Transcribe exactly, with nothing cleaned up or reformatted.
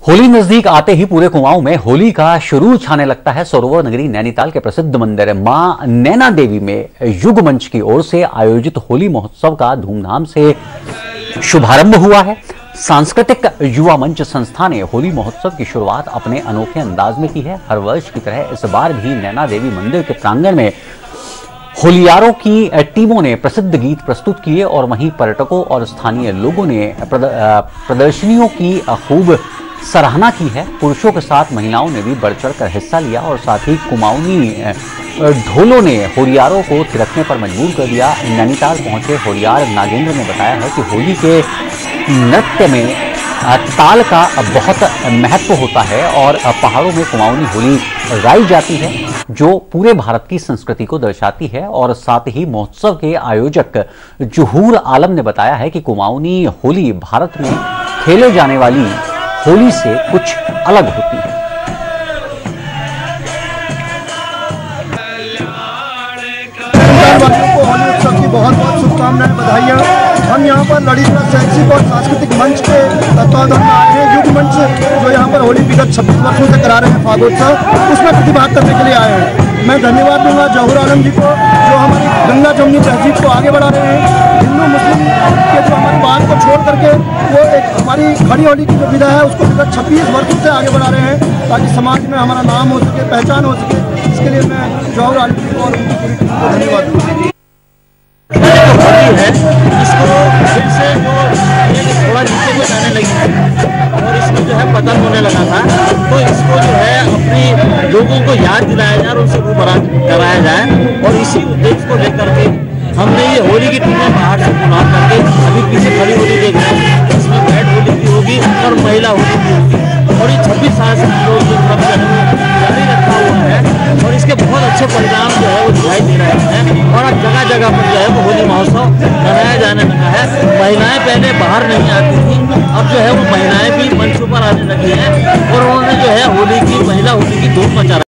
होली नजदीक आते ही पूरे कुमाऊं में होली का शुरू छाने लगता है। सरोवर नगरी नैनीताल के प्रसिद्ध मंदिर मां नैना देवी में युग मंच की ओर से आयोजित होली महोत्सव का धूमधाम से शुभारंभ हुआ है। सांस्कृतिक युवा मंच संस्था ने होली महोत्सव की शुरुआत अपने अनोखे अंदाज में की है। हर वर्ष की तरह इस बार भी नैना देवी मंदिर के प्रांगण में होलियारों की टीमों ने प्रसिद्ध गीत प्रस्तुत किए और वहीं पर्यटकों और स्थानीय लोगों ने प्रदर्शनियों की खूब सराहना की है। पुरुषों के साथ महिलाओं ने भी बढ़ चढ़कर हिस्सा लिया और साथ ही कुमाऊनी ढोलों ने होलियारों को थिरकने पर मजबूर कर दिया। नैनीताल पहुंचे होलियार नागेंद्र ने बताया है कि होली के नृत्य में ताल का बहुत महत्व होता है और पहाड़ों में कुमाऊनी होली गाई जाती है जो पूरे भारत की संस्कृति को दर्शाती है। और साथ ही महोत्सव के आयोजक जुहूर आलम ने बताया है कि कुमाऊनी होली भारत में खेले जाने वाली होली से कुछ अलग होती है। वासियों को होली उत्सव की बहुत बहुत शुभकामनाएं, बधाइयाँ। हम यहाँ पर लड़ीवाला शैक्षिक और सांस्कृतिक मंच के तत्वावधान में आए हैं। युग मंच जो यहाँ पर होली विगत छब्बीस वर्षों से करा रहे हैं फागोत्सव, उसमें प्रतिभाग करने के लिए आए हैं। मैं धन्यवाद दूंगा जहूर आलम जी को जो हमारी गंगा जमुनी तहजीब को आगे बढ़ा रहे हैं। हिंदू मुस्लिम के जो हमारी बात को छोड़ करके वो एक हमारी खड़ी होली की जो विधा है उसको विगत छब्बीस वर्षों से आगे बढ़ा रहे हैं ताकि समाज में हमारा नाम हो सके, पहचान हो सके। इसके लिए मैं जहूर आलम जी को और उनकी पूरी टीम को धन्यवाद दूंगा। होली है इसको फिर से जो थोड़ा नीचे को जाने लगी है और इसको जो है पतन होने लगा था, तो इसको जो है अपनी लोगों को याद दिलाया जाए और उनसे रूबरा कराया जाए। और इसी उद्देश्य को लेकर के हमने ये होली की टीमें बाहर से बुला करके अभी पीछे खड़ी होली देख रहे हैं। इसमें बैठ होली भी होगी और महिला होली भी होगी और ये छब्बीस साल से लोग जो जारी रखा हुआ है और इसके बहुत अच्छे परिणाम जो है वो दिखाई दे रहे हैं। और अब जगह जगह पर जो है वो होली महोत्सव मनाया जाने लगा है। महिलाएं पहले बाहर नहीं आती थी, अब जो है वो महिलाएं भी मंच पर आने लगी हैं और उन्होंने जो है होली की महिला होली की धूम मचा